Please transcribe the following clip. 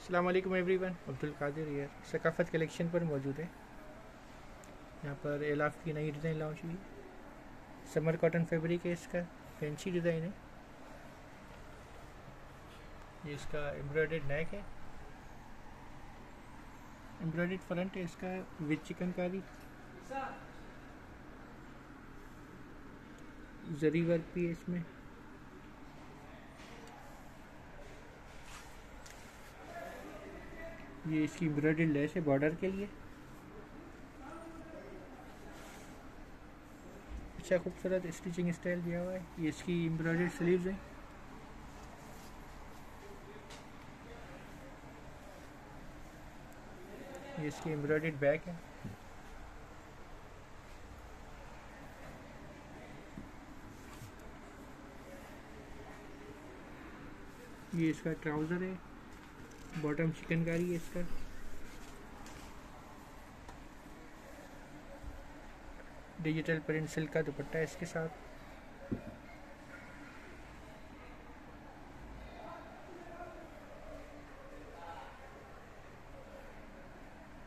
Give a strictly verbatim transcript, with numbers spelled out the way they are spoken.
अस्सलाम वालेकुम एवरीवन, अब्दुल कादिर यार सकाफ़त कलेक्शन पर मौजूद है। यहाँ पर एलाफ की नई डिज़ाइन लॉन्च हुई। समर कॉटन फैब्रिक है, इसका फैंसी डिज़ाइन है। ये इसका एम्ब्रॉयडर्ड नेक है, एम्ब्रॉयडर्ड फ्रंट है इसका विद चिकनकारी, जरी वर्क भी है इसमें। ये इसकी एम्ब्रॉयडर्ड लेस है बॉर्डर के लिए। अच्छा खूबसूरत स्टिचिंग स्टाइल दिया हुआ है। ये इसकी एम्ब्रॉयडर्ड स्लीव्स हैं। ये इसकी एम्ब्रॉयडर्ड बैक है। ये इसका ट्राउज़र है, बॉटम चिकनकारी है इसका। डिजिटल प्रिंट सिल्क का दुपट्टा है इसके साथ।